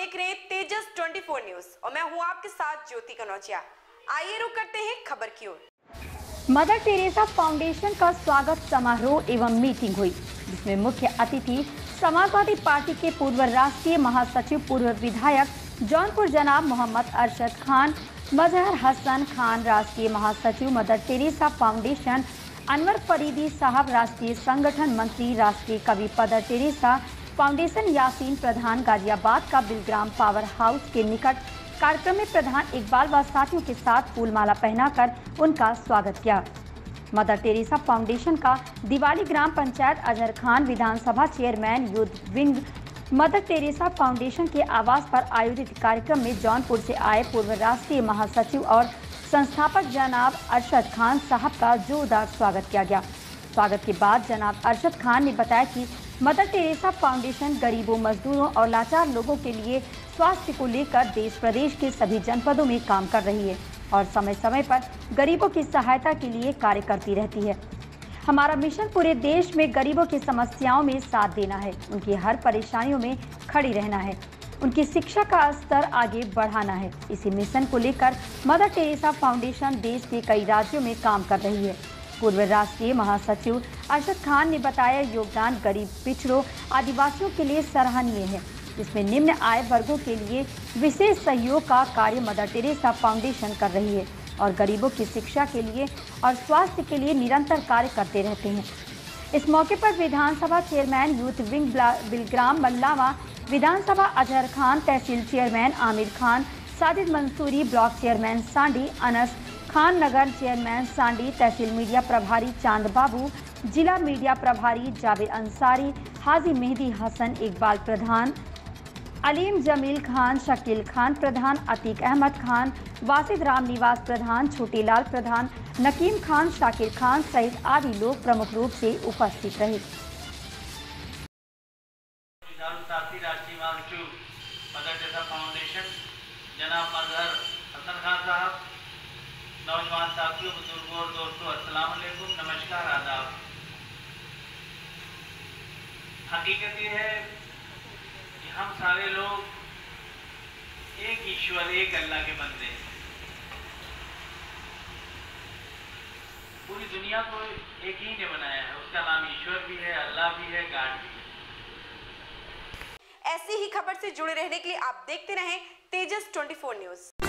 देख रहे हैं तेजस 24 न्यूज और मैं हूं आपके साथ ज्योति कनौजिया। आइए रुक करते हैं खबर की ओर। मदर टेरेसा फाउंडेशन का स्वागत समारोह एवं मीटिंग हुई, जिसमें मुख्य अतिथि समाजवादी पार्टी के पूर्व राष्ट्रीय महासचिव पूर्व विधायक जौनपुर जनाब मोहम्मद अरशद खान, मजहर हसन खान राष्ट्रीय महासचिव Mother Teresa Foundation, Anwar Faridi साहब राष्ट्रीय संगठन मंत्री, राष्ट्रीय कवि मदर टेरेसा फाउंडेशन यासीन प्रधान गाजियाबाद का बिलग्राम पावर हाउस के निकट कार्यक्रम में प्रधान इकबाल व साथियों के साथ फूलमाला पहनाकर उनका स्वागत किया। मदर टेरेसा फाउंडेशन का दिवाली ग्राम पंचायत अजहर खान विधानसभा chairman youth wing Mother Teresa Foundation के आवास पर आयोजित कार्यक्रम में जौनपुर से आए पूर्व राष्ट्रीय महासचिव और संस्थापक जनाब अरशद खान साहब का जोरदार स्वागत किया गया। स्वागत के बाद जनाब अरशद खान ने बताया कि मदर टेरेसा फाउंडेशन गरीबों, मजदूरों और लाचार लोगों के लिए स्वास्थ्य को लेकर देश प्रदेश के सभी जनपदों में काम कर रही है और समय समय पर गरीबों की सहायता के लिए कार्य करती रहती है। हमारा मिशन पूरे देश में गरीबों की समस्याओं में साथ देना है, उनकी हर परेशानियों में खड़ी रहना है, उनकी शिक्षा का स्तर आगे बढ़ाना है। इसी मिशन को लेकर मदर टेरेसा फाउंडेशन देश के कई राज्यों में काम कर रही है। पूर्व राष्ट्रीय महासचिव अरशद खान ने बताया, योगदान गरीब, पिछड़ों, आदिवासियों के लिए सराहनीय है, जिसमें निम्न आय वर्गों के लिए विशेष सहयोग का कार्य मदर टेरेसा फाउंडेशन कर रही है और गरीबों की शिक्षा के लिए और स्वास्थ्य के लिए निरंतर कार्य करते रहते हैं। इस मौके पर विधानसभा chairman youth wing Bilgram Mallawa, विधानसभा अजहर खान, तहसील chairman Aamir Khan, Sajid Mansuri, block chairman Sandi Anas Khan, नगर चेयरमैन सांडी, तहसील मीडिया प्रभारी चांद बाबू, जिला मीडिया प्रभारी जाबिर अंसारी, हाजी मेहदी हसन इकबाल प्रधान, अलीम जमील खान, शकील खान प्रधान, अतीक अहमद खान, वासिद राम निवास प्रधान, छोटीलाल प्रधान, नकीम खान, शाकिर खान सहित आदि लोग प्रमुख रूप से उपस्थित रहे। मदर टेरेसा फाउंडेशन जनाब मजहर हसन खान साहब, नौजवान साथियों, बुजुर्गों और दोस्तों, अस्सलाम वालेकुम, नमस्कार, आदाब। हकीकत ये है कि हम सारे लोग एक ईश्वर, एक अल्लाह के बंदे हैं। पूरी दुनिया को एक ही ने बनाया है, उसका नाम ईश्वर भी है, अल्लाह भी है, गॉड भी है। ऐसी ही खबर से जुड़े रहने के लिए आप देखते रहें तेजस 24 न्यूज।